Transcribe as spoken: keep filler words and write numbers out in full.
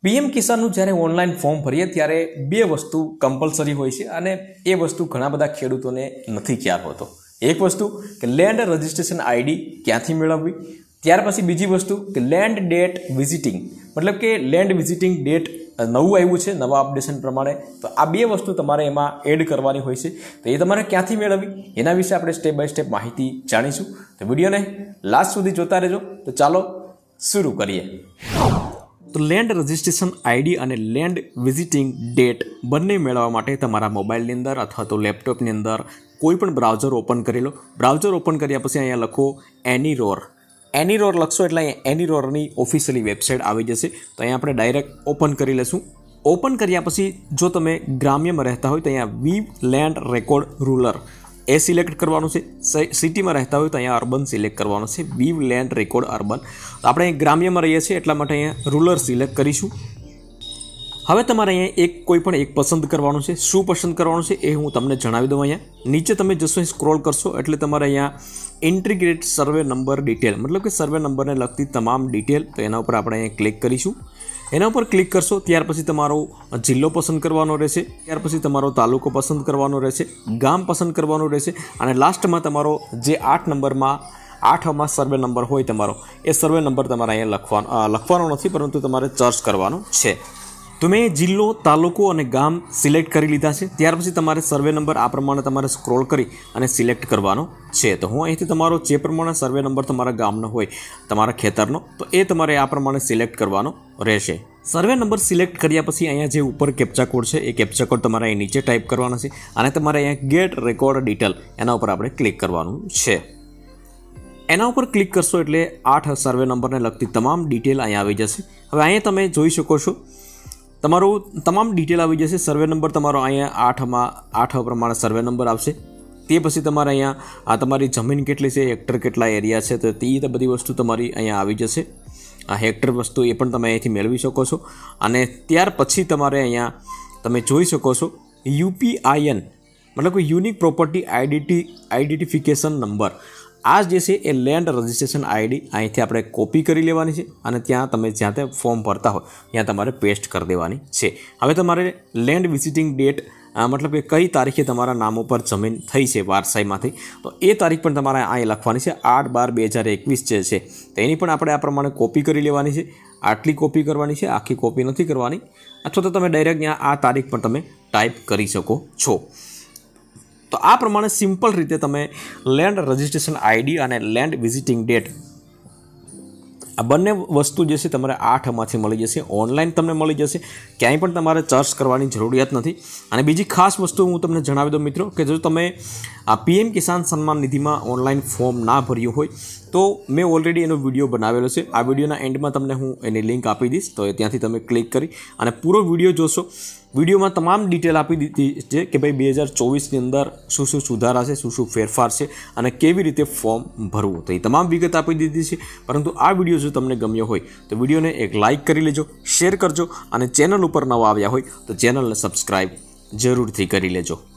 PM કિસાનનું જ્યારે online form ભરીએ ત્યારે બે વસ્તુ કમ્પલસરી હોય છે અને એ વસ્તુ ઘણા બધા ખેડૂતોને નથી ખ્યાલ હોતો. એક વસ્તુ કે લેન્ડ રજિસ્ટ્રેશન આઈડી ક્યાંથી મેળવવી, ત્યાર પછી બીજી વસ્તુ કે લેન્ડ ડેટ વિઝિટિંગ, મતલબ કે લેન્ડ વિઝિટિંગ ડેટ નવું આવ્યું છે નવા અપડેશન પ્રમાણે, તો આ બે વસ્તુ તમારે એમાં એડ કરવાની હોય છે. તો એ તમારે ક્યાંથી મેળવવી એના વિશે આપણે સ્ટેપ બાય સ્ટેપ માહિતી જાણીશું. તો વિડીયોને લાસ્ટ સુધી જોતા રહેજો. તો ચાલો શરૂ કરીએ. તો લેન્ડ રજિસ્ટ્રેશન આઈડી અને લેન્ડ વિઝિટિંગ ડેટ બંને મેળવવા માટે તમારા મોબાઈલની અંદર અથવા તો લેપટોપની અંદર કોઈ પણ બ્રાઉઝર ઓપન કરી લો. બ્રાઉઝર ઓપન કર્યા પછી અહીંયા લખો એનીરોર. એનીરોર લખશો એટલે અહીંયા એનીરોરની ઓફિશિયલી વેબસાઇટ આવી જશે. તો અહીંયા આપણે ડાયરેક્ટ ઓપન કરી લઈશું. ઓપન કર્યા પછી જો તમે ગ્રામ્યમાં રહેતા હોય તો અહીંયા વીવ લેન્ડ રેકોર્ડ રૂરલ એ સિલેક્ટ કરવાનું છે. સિટીમાં રહેતા હોય તો અહીંયા અર્બન સિલેક્ટ કરવાનું છે, વીવ લેન્ડ રેકોર્ડ અર્બન. તો આપણે ગ્રામ્યમાં રહીએ છીએ એટલા માટે અહીંયા રૂરલ સિલેક્ટ કરીશું. હવે તમારે અહીંયા એક કોઈ પણ એક પસંદ કરવાનું છે. શું પસંદ કરવાનું છે એ હું તમને જણાવી દઉં. અહીંયા નીચે તમે જશો સ્ક્રોલ કરશો એટલે તમારે અહીંયા ઇન્ટિગ્રેટ સર્વે નંબર ડિટેલ, મતલબ કે સર્વે નંબરને લગતી તમામ ડિટેલ, તો એના ઉપર આપણે અહીંયા ક્લિક કરીશું. એના ઉપર ક્લિક કરશો ત્યાર પછી તમારો જિલ્લો પસંદ કરવાનો રહેશે, ત્યાર પછી તમારો તાલુકો પસંદ કરવાનો રહેશે, ગામ પસંદ કરવાનું રહેશે અને લાસ્ટમાં તમારો જે આઠ નંબરમાં આઠમાં સર્વે નંબર હોય તમારો એ સર્વે નંબર તમારે અહીંયા લખવાનો લખવાનો નથી, પરંતુ તમારે સર્ચ કરવાનો છે. તો મેં જિલ્લો, તાલુકો અને ગામ સિલેક્ટ કરી લીધા છે. ત્યાર પછી તમારે સર્વે નંબર આ પ્રમાણે તમારે સ્ક્રોલ કરી અને સિલેક્ટ કરવાનો છે. તો હું અહીંથી તમારો જે પ્રમાણે સર્વે નંબર તમારા ગામનો હોય, તમારા ખેતરનો, તો એ તમારે આ પ્રમાણે સિલેક્ટ કરવાનો રહેશે. સર્વે નંબર સિલેક્ટ કર્યા પછી અહીંયા જે ઉપર કેપ્ચા કોડ છે એ કેપ્ચા કોડ તમારે અહીં નીચે ટાઈપ કરવાનો છે અને તમારે અહીંયા ગેટ રેકોર્ડ ડિટેલ એના ઉપર આપણે ક્લિક કરવાનું છે. એના ઉપર ક્લિક કરશો એટલે આઠ સર્વે નંબરને લગતી તમામ ડિટેલ અહીંયા આવી જશે. હવે અહીંયા તમે જોઈ શકો છો તમારું તમામ ડિટેલ આવી જશે. સર્વે નંબર તમારો અહીંયા આઠમાં આઠ પ્રમાણે સર્વે નંબર આવશે. તે પછી તમારે અહીંયા આ તમારી જમીન કેટલી છે, હેક્ટર કેટલા એરિયા છે, તો તે બધી વસ્તુ તમારી અહીંયા આવી જશે. આ હેક્ટર વસ્તુ એ પણ તમે અહીંથી મેળવી શકો છો. અને ત્યાર પછી તમારે અહીંયા તમે જોઈ શકો છો યુપીઆઈએન, મતલબ કે unique property identity identification number. આ જે છે એ લેન્ડ રજિસ્ટ્રેશન આઈડી અહીંથી આપણે કોપી કરી લેવાની છે અને ત્યાં તમે જ્યાં ત્યાં ફોર્મ ભરતા હોય ત્યાં તમારે પેસ્ટ કરી દેવાની છે. હવે તમારે લેન્ડ વિઝિટિંગ ડેટ, મતલબ કે કઈ તારીખે તમારા નામ ઉપર જમીન થઈ છે વારસાઈમાંથી, તો એ તારીખ પણ તમારે અહીં લખવાની છે. આઠ બાર બે હજાર એકવીસ જે છે તો એની પણ આપણે આ પ્રમાણે કોપી કરી લેવાની છે. આટલી કોપી કરવાની છે, આખી કોપી નથી કરવાની. અથવા તો તમે ડાયરેક્ટ ત્યાં આ તારીખ પણ તમે ટાઈપ કરી શકો છો. તો આ પ્રમાણે સિમ્પલ રીતે તમે લેન્ડ રજિસ્ટ્રેશન આઈડી અને લેન્ડ વિઝિટિંગ ડેટ આ બંને વસ્તુ જે છે તમારે આઠમાંથી મળી જશે. ઓનલાઈન તમને મળી જશે, ક્યાંય પણ તમારે સર્ચ કરવાની જરૂરિયાત નથી. અને બીજી ખાસ વસ્તુ હું તમને જણાવી દઉં મિત્રો કે જો તમે આ PM Kisan Samman નિધિમાં online form ના ભર્યું હોય તો મેં ઓલરેડી એનો વિડીયો બનાવેલો છે. આ વિડીયોના એન્ડમાં તમને હું એની લિંક આપી દઈશ, તો ત્યાંથી તમે ક્લિક કરી અને પૂરો વિડીયો જોશો. વિડીયોમાં તમામ ડિટેલ આપી દીધી છે કે ભાઈ બે હજાર ચોવીસની અંદર શું શું સુધારા છે, શું શું ફેરફાર છે અને કેવી રીતે ફોર્મ ભરવું, તો એ તમામ વિગત આપી દીધી છે. પરંતુ આ વિડીયો જો તમને ગમ્યો હોય તો વિડીયોને એક લાઇક કરી લેજો, શેર કરજો અને ચેનલ ઉપર નવા આવ્યા હોય તો ચેનલને સબસ્ક્રાઈબ જરૂરથી કરી લેજો.